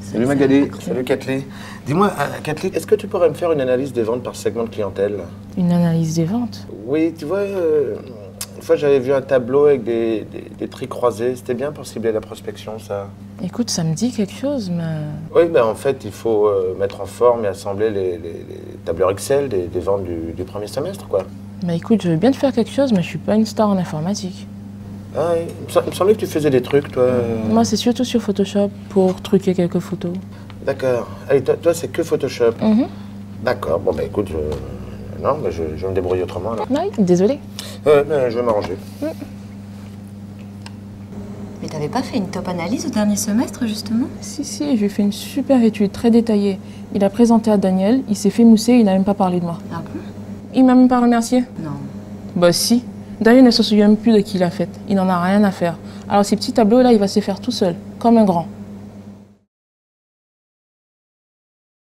Salut Magali. Salut Kathleen. Dis-moi, Kathleen, est-ce que tu pourrais me faire une analyse des ventes par segment de clientèle? Une analyse des ventes? Oui, tu vois, une fois j'avais vu un tableau avec des prix croisés. C'était bien pour cibler la prospection, ça. Écoute, ça me dit quelque chose, mais... Oui, ben en fait, il faut mettre en forme et assembler les tableurs Excel des ventes du premier semestre, quoi. Bah écoute, je veux bien te faire quelque chose, mais je suis pas une star en informatique. Ah oui, il me semblait que tu faisais des trucs, toi. Moi, c'est surtout sur Photoshop pour truquer quelques photos. D'accord. Allez, toi c'est que Photoshop. D'accord, bon, ben écoute, non, mais je vais me débrouiller autrement, là. Oui, désolée. Ben, je vais m'arranger. Mais t'avais pas fait une top analyse au dernier semestre, justement? Si, je lui ai fait une super étude très détaillée. Il a présenté à Daniel, il s'est fait mousser, il n'a même pas parlé de moi. Ah bon? Il m'a même pas remercié. Non. Bah si. Daniel ne se souvient même plus de qui l'a faite. Il n'en a rien à faire. Alors ces petits tableaux-là, il va se faire tout seul, comme un grand.